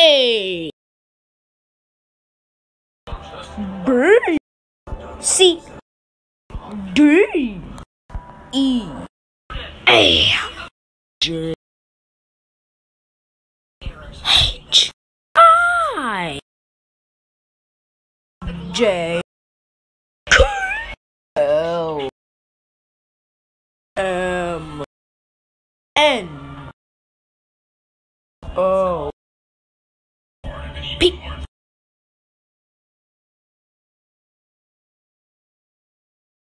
A B C D E F G H I J K L M N O P